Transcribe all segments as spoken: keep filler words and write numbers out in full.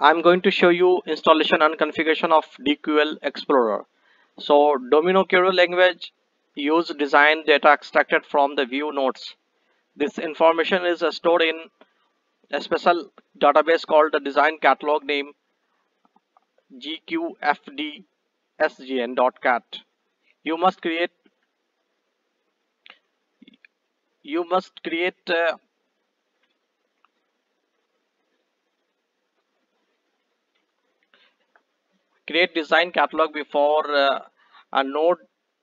I'm going to show you installation and configuration of D Q L Explorer. So Domino query language use design data extracted from the view nodes. This information is stored in a special database called the design catalog name G Q F D S G N dot cat. You must create you must create uh, create design catalog before uh, a node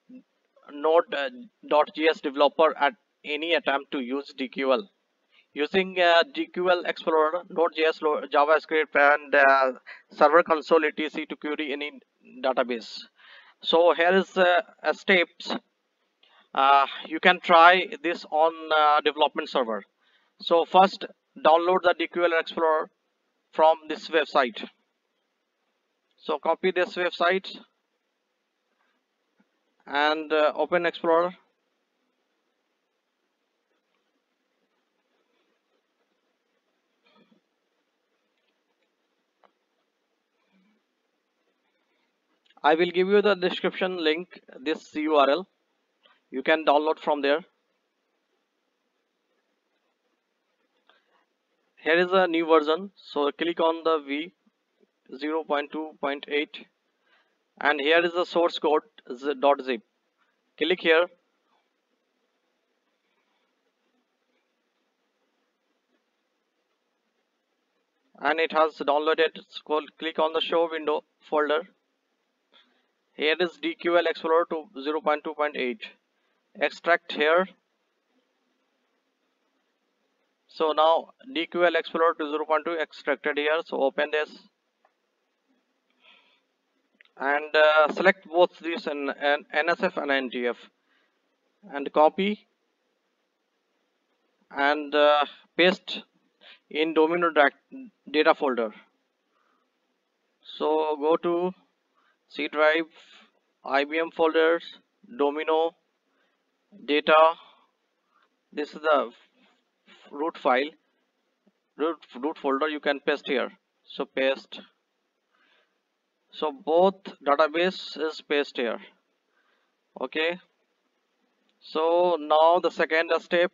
node.js developer at any attempt to use D Q L. Using uh, D Q L Explorer, Node.js, JavaScript, and uh, Server Console et cetera to query any database. So here is uh, a steps. Uh, you can try this on uh, development server. So first, download the D Q L Explorer from this website. So copy this website and uh, open Explorer. I will give you the description link, this U R L. You can download from there. Here is a new version. So click on the V zero point two point eight and here is the source code .zip. Click here. And it has downloaded. So click on the show window folder. Here is D Q L Explorer to zero point two point eight. Extract here. So now D Q L Explorer to zero point two extracted here. So open this and uh, select both these and, and N S F and N T F and copy and uh, paste in Domino data folder. So go to C drive, I B M folders, Domino, data. This is the root file, root, root folder. You can paste here. So paste. So both database is paste here. Okay. So now the second step,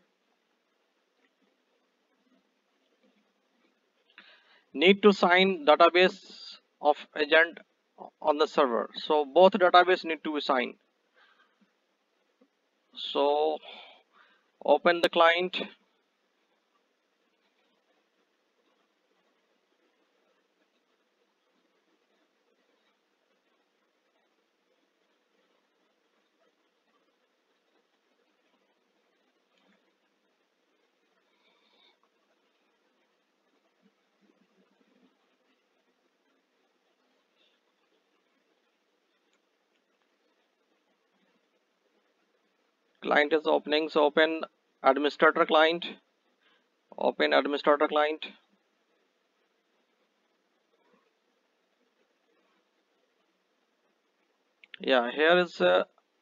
need to sign database of agent on the server. So both database need to be signed. So open the client. Client is opening. So open administrator client. Open administrator client. Yeah, here is uh,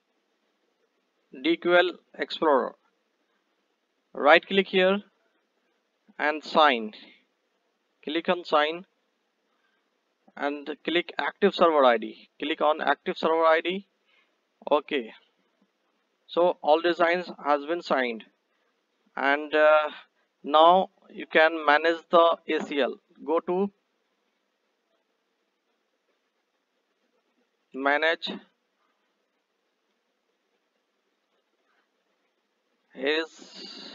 D Q L Explorer. Right click here and sign. Click on sign and click active server I D. Click on active server I D. Okay. So all designs has been signed and uh, now you can manage the A C L. Go to manage. Here is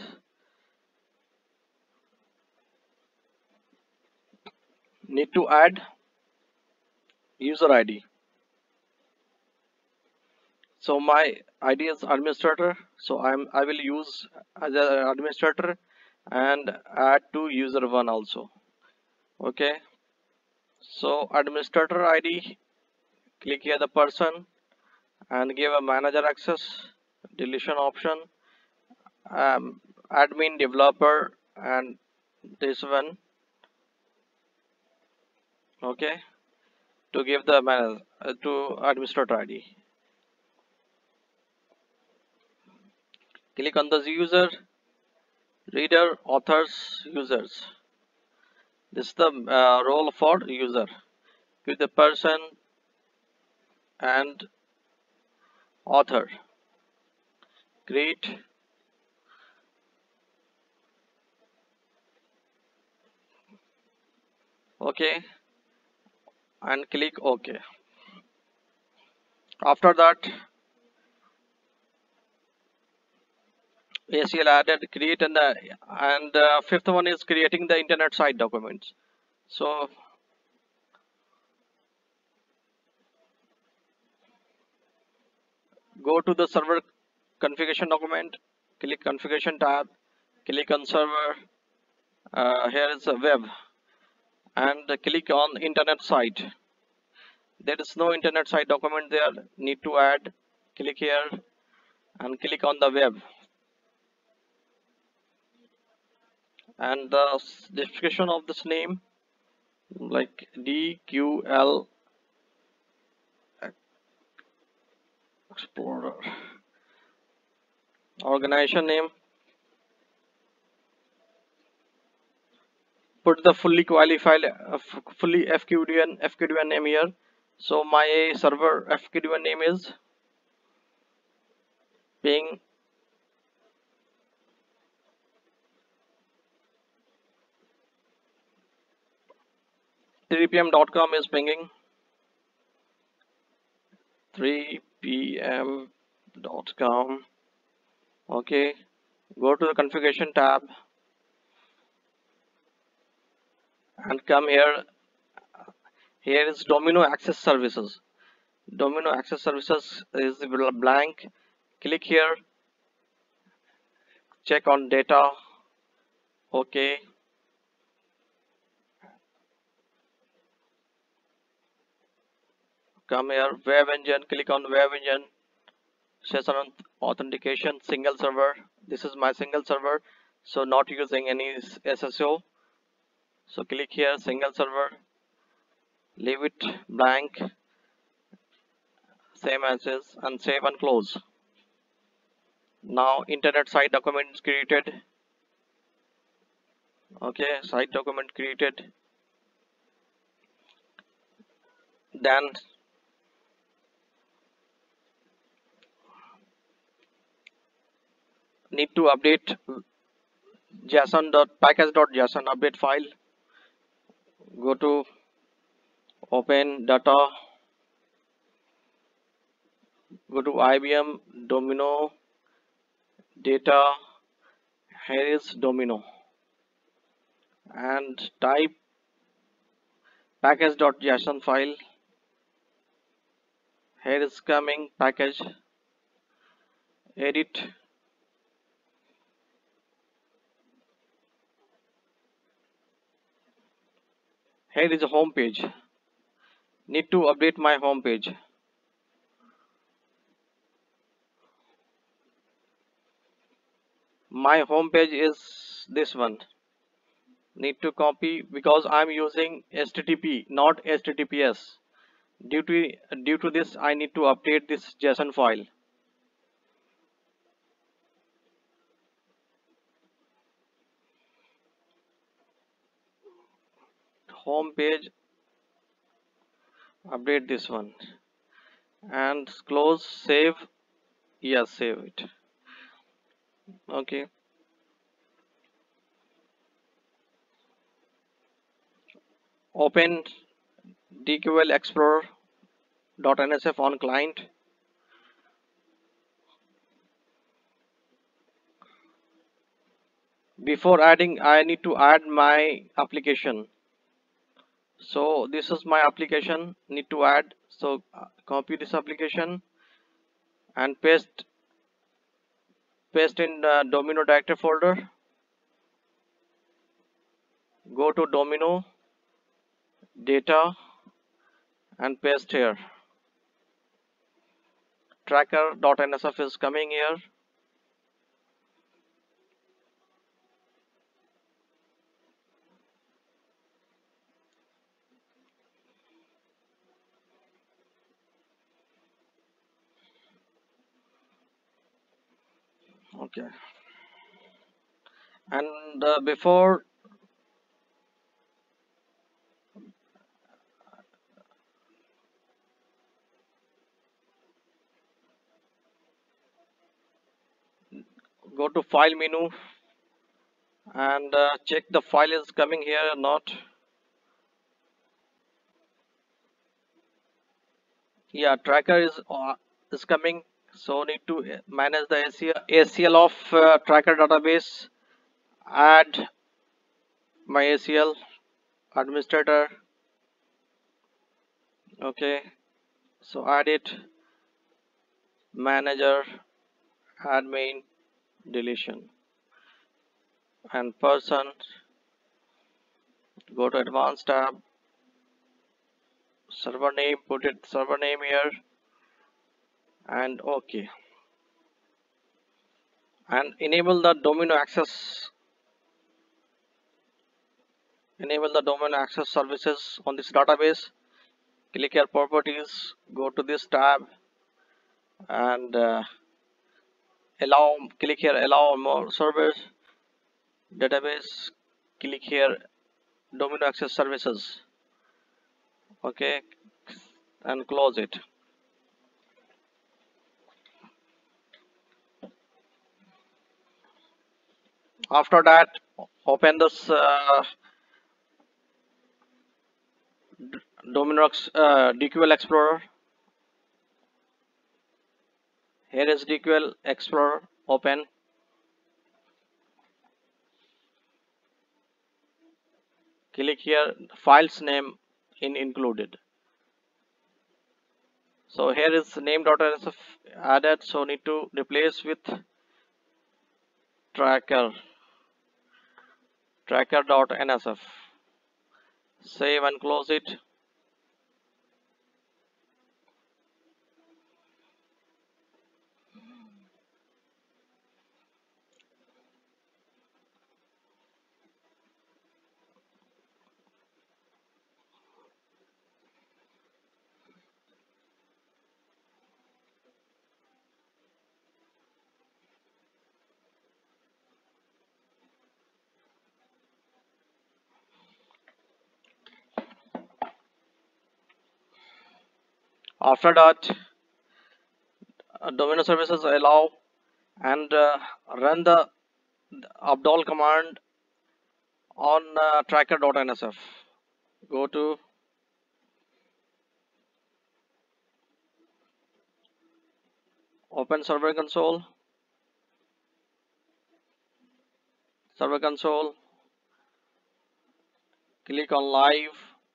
need to add user I D. So my I D is administrator. So I'm I will use as an administrator and add to user one also. Okay. So administrator I D. Click here the person and give a manager access, deletion option, um, admin, developer, and this one. Okay, to give the manager uh, to administrator I D. Click on the user, reader, authors, users. This is the uh, role for user. Give the person and author. Create. Okay, and click OK. After that, A C L added create, and the and uh, fifth one is creating the internet site documents. So go to the server configuration document, click configuration tab, click on server. Uh, here is a web, and click on internet site. There is no internet site document there. Need to add. Click here and click on the web, and the description of this name like D Q L Explorer. Organization name, put the fully qualified uh, fully F Q D N F Q D N name here. So my server F Q D N name is ping three p m dot com is pinging three p m dot com. Okay, go to the configuration tab and come here. Here is Domino Access Services. Domino Access Services is blank. Click here, check on data. Okay, come here, web engine, click on web engine, session authentication, single server. This is my single server, so not using any S S O. So click here, single server, leave it blank, same as is, and save and close. Now internet site document is created. Okay, site document created. Then need to update json.package.json update file. Go to open data, go to I B M Domino data. Here is Domino, and type package.json file. Here is coming package. Edit. Here is a home page. Need to update my home page. My home page is this one. Need to copy because I'm using H T T P, not H T T P S. Due to due to this, I need to update this JSON file. Home page, update this one, and close, save. Yes, save it. Okay. Open D Q L Explorer.nsf on client. Before adding, I need to add my application. So this is my application, need to add. So uh, copy this application and paste paste in the Domino directory folder. Go to Domino data and paste here. Tracker.nsf is coming here. Okay, and uh, before go to file menu and uh, check the file is coming here or not. Yeah, tracker is uh, is coming. So need to manage the A C L, A C L of uh, tracker database. Add my A C L administrator. Okay, so add it, manager, admin, deletion, and person. Go to advanced tab, server name, put it server name here, and okay, and enable the domino access. Enable the domain access services on this database. Click here properties, go to this tab, and uh, allow click here allow more servers database. Click here domino access services. Okay, and close it. After that, open this uh, domino uh, D Q L Explorer. Here is D Q L Explorer. Open. Click here files name in included. So here is name.nsf added, so need to replace with tracker tracker.nsf. Save and close it. After that, uh, domino services allow and uh, run the abdol command on uh, tracker.nsf. Go to open server console. Server console. Click on live.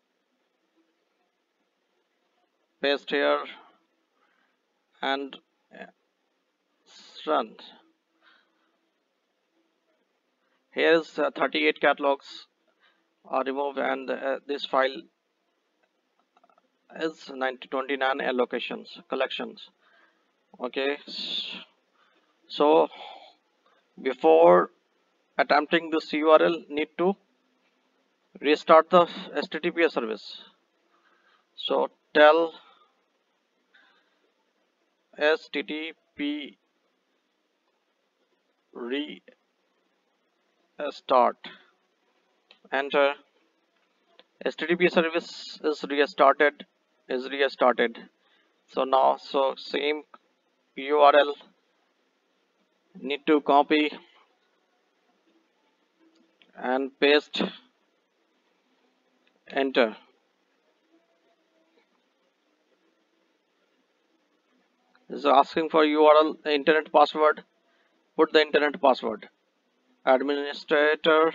Paste here and uh, run. Here is uh, thirty-eight catalogs are removed, and uh, this file is twenty-nine allocations collections. Okay, so before attempting this U R L, need to restart the H T T P S service. So tell H T T P restart. Enter. H T T P service is restarted. Is restarted. So now, so same U R L need to copy and paste. Enter. Is asking for U R L internet password. Put the internet password. Administrator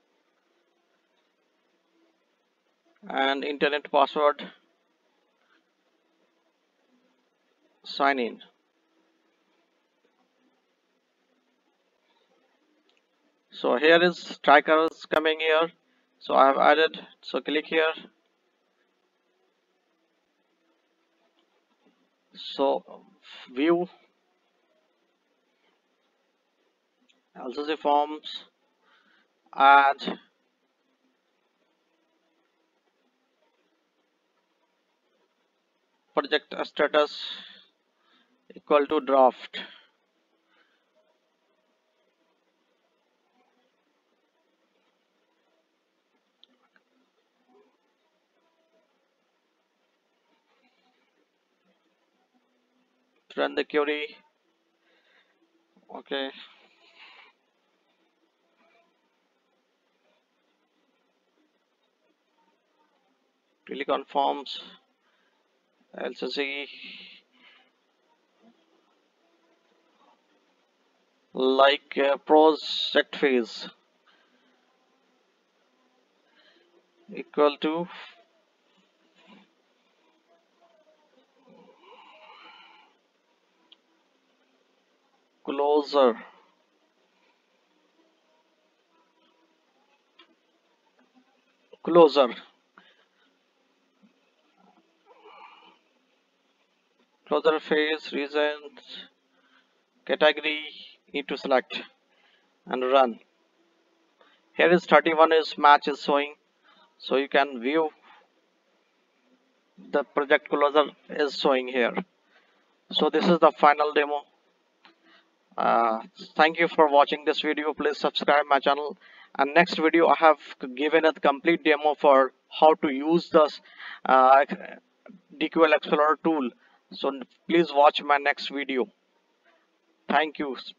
and internet password. Sign in. So here is trackers coming here. So I have added. So click here. So view L C C forms, add project status equal to draft. Run the query. Okay. Telecon forms, L C C, like uh, project phase equal to closer closer closer phase reasons category need to select and run. Here is thirty-one is match is showing, so you can view the project closer is showing here. So this is the final demo. Uh, thank you for watching this video. Please subscribe my channel, and next video I have given a complete demo for how to use this uh, D Q L Explorer tool. So please watch my next video. Thank you.